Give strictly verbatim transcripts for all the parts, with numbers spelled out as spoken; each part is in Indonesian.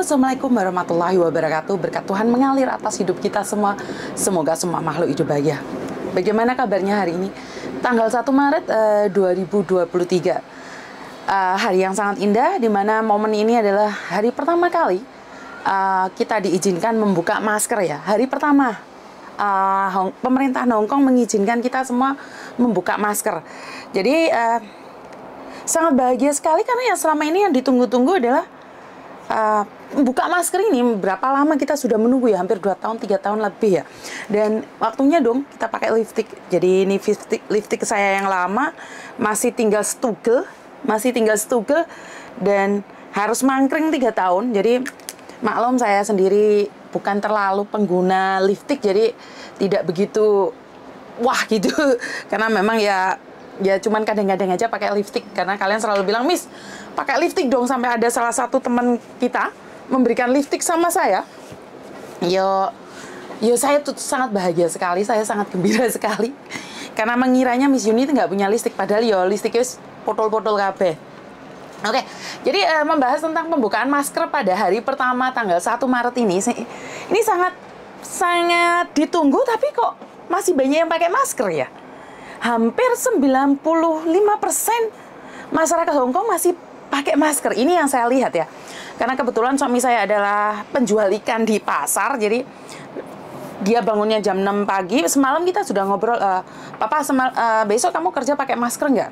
Halo, Assalamualaikum warahmatullahi wabarakatuh. Berkat Tuhan mengalir atas hidup kita semua. Semoga semua makhluk hidup bahagia. Bagaimana kabarnya hari ini? Tanggal satu Maret uh, dua ribu dua puluh tiga. Uh, hari yang sangat indah, di mana momen ini adalah hari pertama kali uh, kita diizinkan membuka masker ya. Hari pertama uh, Hong, pemerintah Hong Kong mengizinkan kita semua membuka masker. Jadi uh, sangat bahagia sekali karena yang selama ini yang ditunggu-tunggu adalah Uh, buka masker ini. Berapa lama kita sudah menunggu ya, hampir dua tahun, tiga tahun lebih ya. Dan waktunya dong kita pakai lipstick. Jadi ini lipstick, lipstick saya yang lama, masih tinggal stugel, masih tinggal stugel dan harus mangkring tiga tahun. Jadi maklum saya sendiri bukan terlalu pengguna lipstick, jadi tidak begitu wah gitu. Karena memang ya ya cuman kadang-kadang aja pakai lipstick, karena kalian selalu bilang, "Miss, pakai lipstick dong," sampai ada salah satu teman kita memberikan lipstick sama saya. Yo, yo saya tuh sangat bahagia sekali, saya sangat gembira sekali. Karena mengiranya Miss Yuni itu nggak punya lipstick, padahal yo lipstiknya potol-potol kabeh. Oke, jadi eh, membahas tentang pembukaan masker pada hari pertama tanggal satu Maret ini. Ini sangat sangat ditunggu, tapi kok masih banyak yang pakai masker ya. Hampir sembilan puluh lima persen masyarakat Hong Kong masih pakai masker. Ini yang saya lihat ya. Karena kebetulan suami saya adalah penjual ikan di pasar, jadi dia bangunnya jam enam pagi. Semalam kita sudah ngobrol, e, "Papa, semal, e, besok kamu kerja pakai masker nggak?"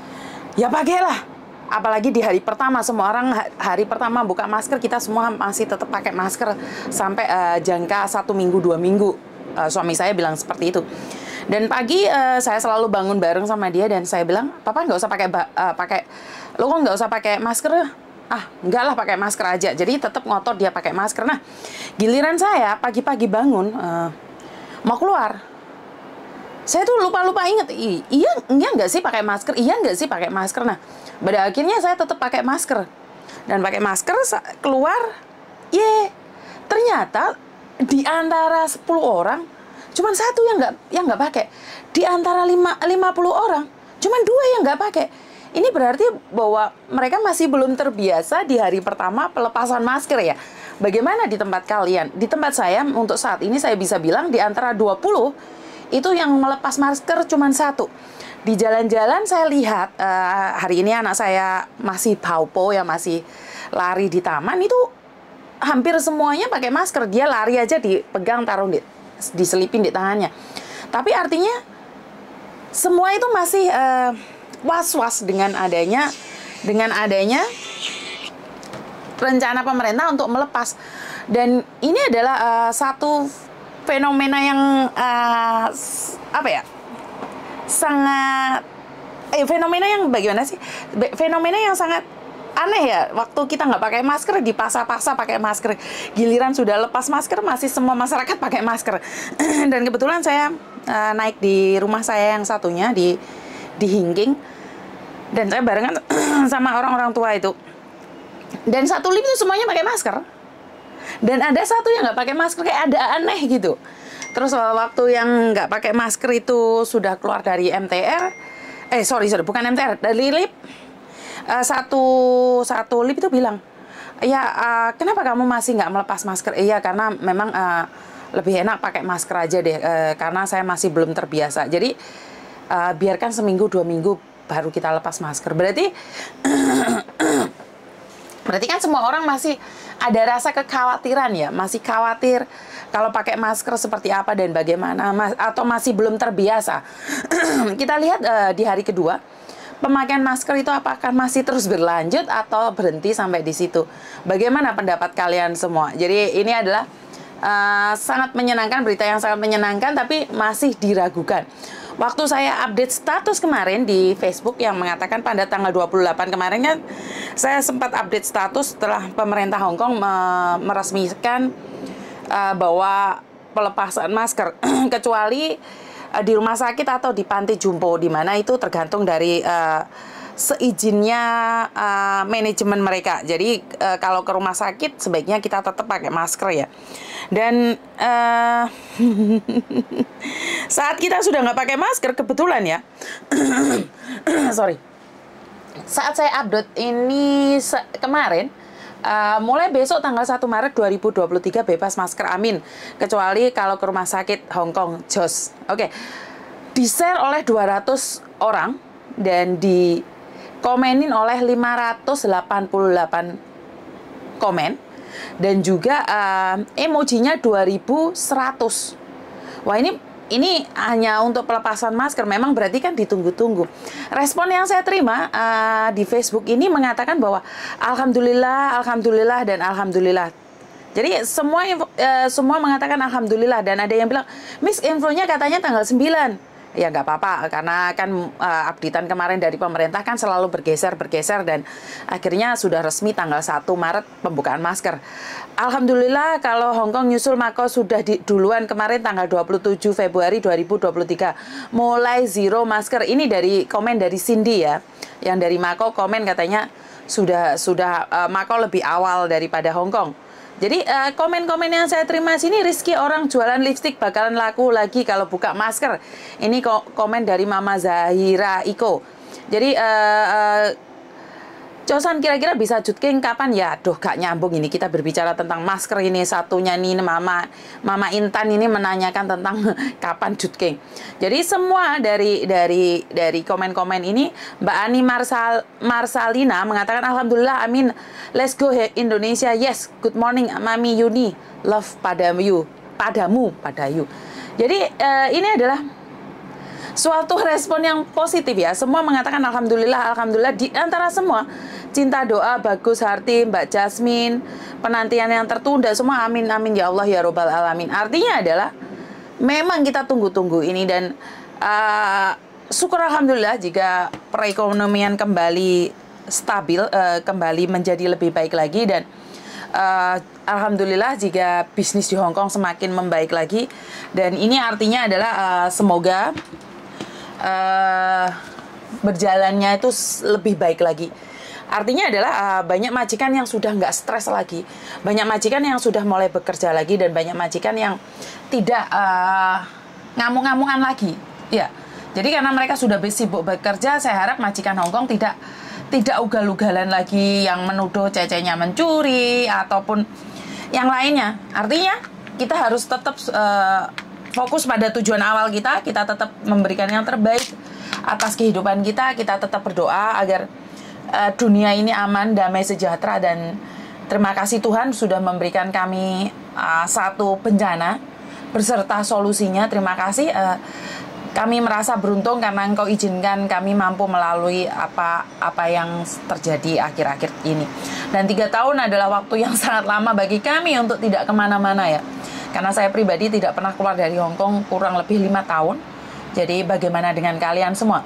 Ya pakailah. Apalagi di hari pertama, semua orang hari pertama buka masker, kita semua masih tetap pakai masker sampai e, jangka satu minggu, dua minggu. E, suami saya bilang seperti itu. Dan pagi uh, saya selalu bangun bareng sama dia dan saya bilang, "Papa nggak usah pakai uh, pakai lo kok nggak usah pakai masker?" "Ah, enggak lah, pakai masker aja." Jadi tetap ngotot dia pakai masker. Nah, giliran saya pagi-pagi bangun uh, mau keluar, saya tuh lupa-lupa inget, I iya iya nggak sih pakai masker, iya nggak sih pakai masker. Nah, pada akhirnya saya tetap pakai masker dan pakai masker keluar. Ye, ternyata di antara sepuluh orang cuman satu yang nggak yang nggak pakai. Di antara lima, lima puluh orang cuman dua yang nggak pakai. Ini berarti bahwa mereka masih belum terbiasa di hari pertama pelepasan masker ya. Bagaimana di tempat kalian? Di tempat saya untuk saat ini saya bisa bilang di antara dua puluh itu yang melepas masker cuman satu. Di jalan-jalan saya lihat uh, hari ini anak saya masih paupo ya, masih lari di taman, itu hampir semuanya pakai masker. Dia lari aja dipegang taruh di diselipin di tangannya. Tapi artinya semua itu masih uh, was-was dengan adanya dengan adanya rencana pemerintah untuk melepas. Dan ini adalah uh, satu fenomena yang uh, apa ya? sangat eh fenomena yang bagaimana sih? Fenomena yang sangat aneh ya, waktu kita nggak pakai masker dipaksa-paksa pakai masker, giliran sudah lepas masker masih semua masyarakat pakai masker. Dan kebetulan saya uh, naik di rumah saya yang satunya di di Hingking, dan saya barengan sama orang-orang tua itu, dan satu lift itu semuanya pakai masker, dan ada satu yang nggak pakai masker, kayak ada aneh gitu. Terus waktu yang nggak pakai masker itu sudah keluar dari M T R, eh sorry sorry bukan M T R, dari lift. Uh, satu satu lift itu bilang, "Ya, uh, kenapa kamu masih nggak melepas masker?" "Iya, karena memang uh, lebih enak pakai masker aja deh, uh, karena saya masih belum terbiasa. Jadi uh, biarkan seminggu dua minggu baru kita lepas masker." Berarti berarti kan semua orang masih ada rasa kekhawatiran ya, masih khawatir kalau pakai masker seperti apa dan bagaimana, mas atau masih belum terbiasa. Kita lihat uh, di hari kedua, pemakaian masker itu apakah masih terus berlanjut atau berhenti sampai di situ? Bagaimana pendapat kalian semua? Jadi ini adalah uh, sangat menyenangkan, berita yang sangat menyenangkan, tapi masih diragukan. Waktu saya update status kemarin di Facebook yang mengatakan pada tanggal dua puluh delapan kemarin kan, saya sempat update status setelah pemerintah Hong Kong me meresmikan uh, bahwa pelepasan masker kecuali di rumah sakit atau di panti jompo, di mana itu tergantung dari uh, seizinnya uh, manajemen mereka. Jadi uh, kalau ke rumah sakit sebaiknya kita tetap pakai masker ya. Dan uh, saat kita sudah nggak pakai masker, kebetulan ya, sorry, saat saya upload ini kemarin, Uh, mulai besok tanggal satu Maret dua ribu dua puluh tiga bebas masker, amin. Kecuali kalau ke rumah sakit Hong Kong, jos. Oke. Okay. Di-share oleh dua ratus orang dan dikomenin oleh lima ratus delapan puluh delapan komen. Dan juga uh, emojinya dua ribu seratus. Wah, ini ini hanya untuk pelepasan masker, memang berarti kan ditunggu-tunggu. Respon yang saya terima uh, di Facebook ini mengatakan bahwa alhamdulillah, alhamdulillah, dan alhamdulillah. Jadi semua uh, semua mengatakan alhamdulillah, dan ada yang bilang, Miss, infonya katanya tanggal sembilan. Ya nggak apa-apa, karena kan uh, updatean kemarin dari pemerintah kan selalu bergeser-bergeser, dan akhirnya sudah resmi tanggal satu Maret pembukaan masker. Alhamdulillah kalau Hong Kong nyusul Mako sudah di, duluan kemarin tanggal dua puluh tujuh Februari dua ribu dua puluh tiga mulai zero masker. Ini dari komen dari Cindy ya, yang dari Mako komen katanya sudah sudah uh, Mako lebih awal daripada Hong Kong. Jadi uh, komen-komen yang saya terima sini, Rizky orang jualan lipstik bakalan laku lagi kalau buka masker. Ini ko komen dari Mama Zahira Iko. Jadi uh, uh, Cosan kira-kira bisa jutking kapan ya? Aduh, gak nyambung ini, kita berbicara tentang masker ini. Satunya nih Mama Mama Intan ini menanyakan tentang kapan jutking. Jadi semua dari dari dari komen-komen ini, Mbak Ani Marsal Marsalina mengatakan alhamdulillah, amin. Let's go Indonesia. Yes, good morning Mami Yuni. Love padamu, padamu, padayu. Jadi uh, ini adalah suatu respon yang positif ya. Semua mengatakan alhamdulillah, alhamdulillah. Di antara semua, Cinta Doa, Bagus Harti, Mbak Jasmine, penantian yang tertunda, semua amin, amin ya Allah ya Robbal Alamin. Artinya adalah memang kita tunggu-tunggu ini, dan uh, syukur alhamdulillah jika perekonomian kembali stabil, uh, kembali menjadi lebih baik lagi, dan uh, alhamdulillah jika bisnis di Hong Kong semakin membaik lagi. Dan ini artinya adalah uh, semoga Uh, berjalannya itu lebih baik lagi. Artinya adalah uh, banyak majikan yang sudah nggak stres lagi, banyak majikan yang sudah mulai bekerja lagi, dan banyak majikan yang tidak uh, ngamuk-ngamukan lagi. Ya, jadi karena mereka sudah sibuk bekerja, saya harap majikan Hong Kong tidak tidak ugal-ugalan lagi yang menuduh cecenya mencuri ataupun yang lainnya. Artinya kita harus tetap uh, fokus pada tujuan awal kita, kita tetap memberikan yang terbaik atas kehidupan kita, kita tetap berdoa agar uh, dunia ini aman, damai, sejahtera, dan terima kasih Tuhan sudah memberikan kami uh, satu bencana beserta solusinya. Terima kasih, uh, kami merasa beruntung karena Engkau izinkan kami mampu melalui apa apa yang terjadi akhir-akhir ini. Dan tiga tahun adalah waktu yang sangat lama bagi kami untuk tidak kemana-mana ya. Karena saya pribadi tidak pernah keluar dari Hong Kong kurang lebih lima tahun. Jadi bagaimana dengan kalian semua?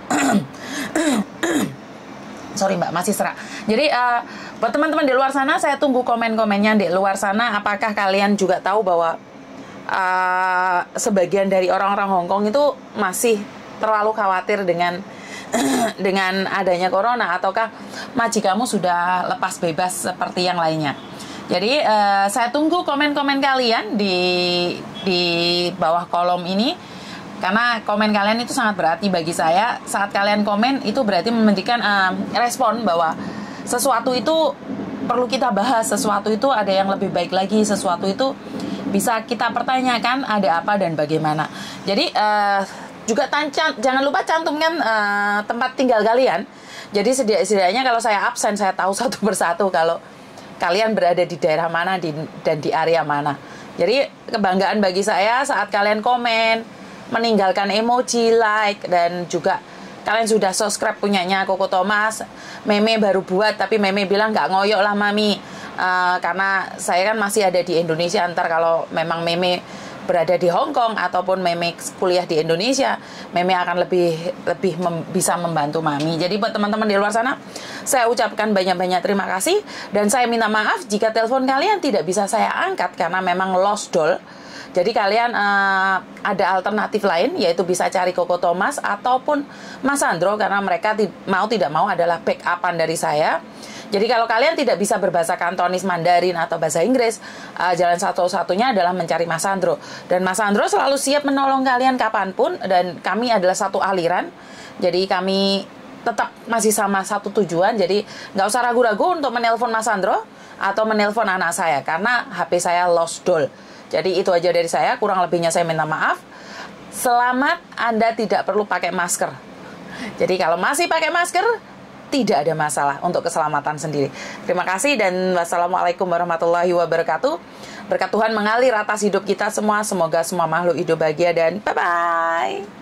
Sorry Mbak, masih serak. Jadi uh, buat teman-teman di luar sana, saya tunggu komen-komennya di luar sana. Apakah kalian juga tahu bahwa uh, sebagian dari orang-orang Hong Kong itu masih terlalu khawatir dengan dengan adanya corona, ataukah majikanmu sudah lepas bebas seperti yang lainnya? Jadi uh, saya tunggu komen-komen kalian di di bawah kolom ini, karena komen kalian itu sangat berarti bagi saya. Saat kalian komen itu berarti memberikan uh, respon bahwa sesuatu itu perlu kita bahas, sesuatu itu ada yang lebih baik lagi, sesuatu itu bisa kita pertanyakan ada apa dan bagaimana. Jadi uh, juga tancang, jangan lupa cantumkan uh, tempat tinggal kalian. Jadi setidaknya kalau saya absen, saya tahu satu persatu kalau kalian berada di daerah mana di, dan di area mana. Jadi kebanggaan bagi saya saat kalian komen, meninggalkan emoji, like, dan juga kalian sudah subscribe punyanya Koko Thomas. Meme baru buat, tapi Meme bilang nggak ngoyok lah Mami, uh, karena saya kan masih ada di Indonesia. Ntar kalau memang Meme berada di Hong Kong ataupun Meme kuliah di Indonesia, Meme akan lebih lebih mem, bisa membantu Mami. Jadi buat teman-teman di luar sana, saya ucapkan banyak-banyak terima kasih, dan saya minta maaf jika telepon kalian tidak bisa saya angkat karena memang lost doll. Jadi kalian uh, ada alternatif lain, yaitu bisa cari Koko Thomas ataupun Mas Sandro, karena mereka ti mau tidak mau adalah backupan dari saya. Jadi kalau kalian tidak bisa berbahasa Kantonis, Mandarin, atau bahasa Inggris, uh, jalan satu-satunya adalah mencari Mas Sandro. Dan Mas Sandro selalu siap menolong kalian kapanpun, dan kami adalah satu aliran. Jadi kami tetap masih sama satu tujuan, jadi nggak usah ragu-ragu untuk menelpon Mas Sandro. atau menelpon anak saya karena H P saya lost doll. Jadi itu aja dari saya, kurang lebihnya saya minta maaf. Selamat, Anda tidak perlu pakai masker. Jadi kalau masih pakai masker, tidak ada masalah untuk keselamatan sendiri. Terima kasih dan wassalamualaikum warahmatullahi wabarakatuh. Berkat Tuhan mengalir atas hidup kita semua. Semoga semua makhluk hidup bahagia dan bye-bye.